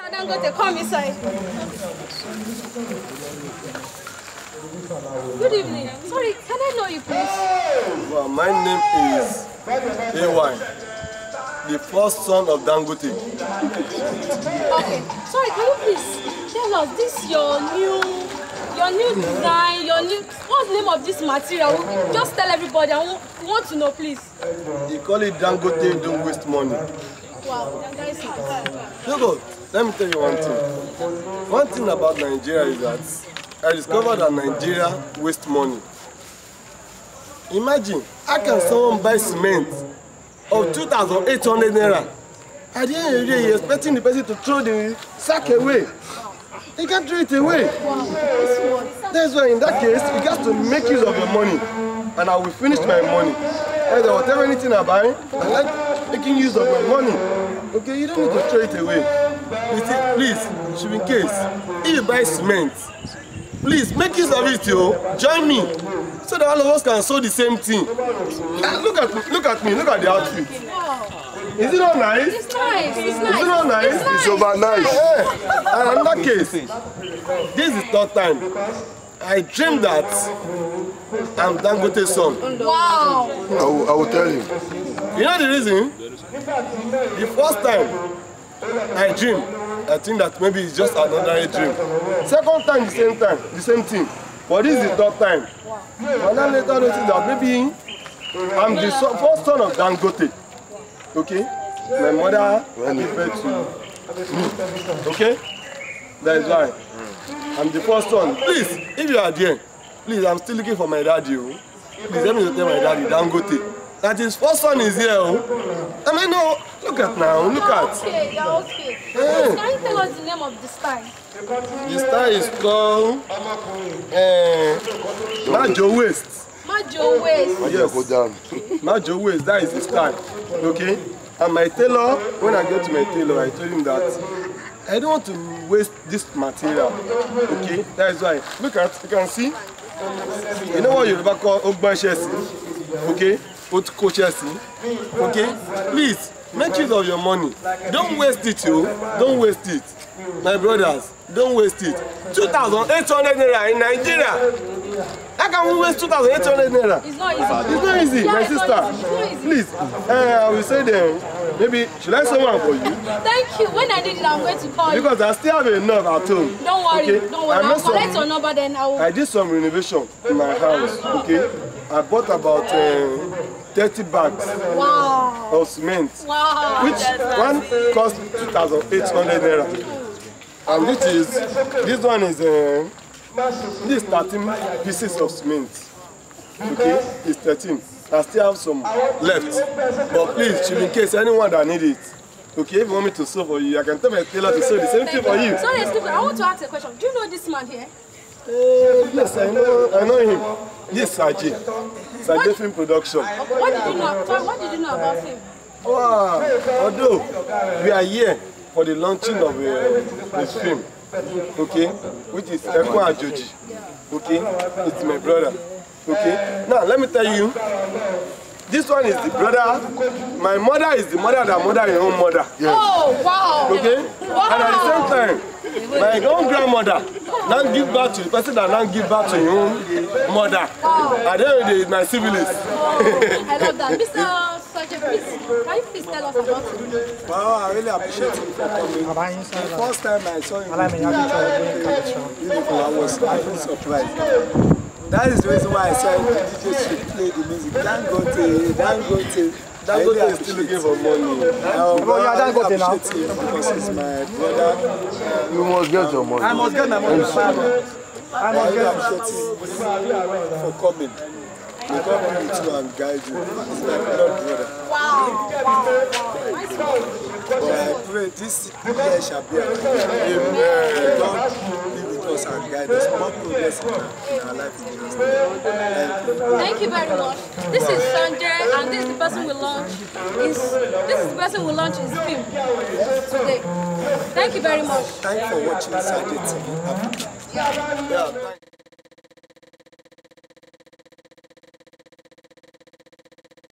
Dangote, come inside. Good evening. Sorry, can I know you, please? Well, my name is AY, the first son of Dangote. Okay. Sorry, can you please tell us this your new design, what's the name of this material? Just tell everybody. I want to know, please. You call it Dangote, don't waste money. Wow, that is nice. Look, let me tell you one thing. One thing about Nigeria is that I discovered that Nigeria wastes money. Imagine, how can someone buy cement of 2,800 naira? At the end of the day, you're expecting the person to throw the sack away. They can't throw it away. That's why in that case, you got to make use of your money. And I will finish my money. Either whatever anything I buy, I like making use of my money. Okay, you don't need to throw it away. Please, should be in case, if you buy cement, please make use of it, yo. Join me, so that all of us can sew the same thing. Look at me, look at the outfit. Is it not nice? It's nice. It's nice. Is it not nice? It's over nice. Yeah. And in that case, this is third time. I dreamed that I'm Dangote's son. Wow. I will tell you. You know the reason? The first time I dreamed, I think that maybe it's just another dream. Second time, the same thing. But this is the third time. And then later notice that maybe I'm the first son of Dangote. Okay? My mother gave birth to me. Okay? That is why. I'm the first son. Please, if you are there, please, I'm still looking for my daddy. Please help me to tell my daddy, Dangote, that his first son is here. I mean, no, look at now, look at. Okay, you're okay. Please, can you tell us the name of the style? The style is called Majo Waist. Majo Waist. Yes. Majo Waist, that is the style. Okay? And my tailor, when I get to my tailor, I told him that I don't want to waste this material. Okay? That is why. Look at, you can see. You know what Yoruba call Ogba Chesi? Okay? Otko Chesi? Okay? Please, make use of your money. Don't waste it, yo. Don't waste it. My brothers, don't waste it. 2,800 naira in Nigeria. How can we waste 2,800 naira? It's not easy. It's not easy, Yeah, my it's sister. not easy. Please, I will say them. Maybe should I someone for you? Thank you. When I need it, I'm going to call you. Because I still have enough at home. Don't worry. Okay? Don't worry. I'll collect your number, then I will. I did some renovation in my house. Okay, I bought about 30 bags of cement, which one cost 2,800 naira. And this one is this 13 pieces of cement. Okay, it's 13. I still have some left, but please, in case anyone that need it, okay, if you want me to sew for you, I can tell my tailor to sew the same thing for you. Sorry, excuse me. I want to ask a question. Do you know this man here? Yes, I know him. Yes, Sajay Film Production. What did you know? Sorry, what did you know about him? Wow, although we are here for the launching of his film, okay, which is Ekun Ajoji, okay, it's my brother, okay. Now let me tell you, this one is the brother, my mother is the mother that mother your own mother. Yes. Oh, wow. Okay, wow. And at the same time, my own grandmother now give birth to the person that now give birth to your own mother. Wow. And then my siblings. Oh, I love that. Mr. Sajay, please, can you please tell us about him? Wow, I really appreciate him for coming. The first time I saw him, I was even surprised. That is the reason why I said DJ should play the music. Dangote. Dangote is still looking for money. I appreciate him because he's my brother. You must get your money. I must get my money. I really appreciate him for coming. May God be with you and guide you. He's my blood brother. Wow. But I pray this year shall be a Amen. God be with us and guide us. More progress in our life in Jesus' name. Thank you very much. This is Sanjay, and this is the person we launch. This is the person who launched his film today. Thank you very much. Thank you for watching Sanjay TV Africa. Yeah. Yeah, thank you.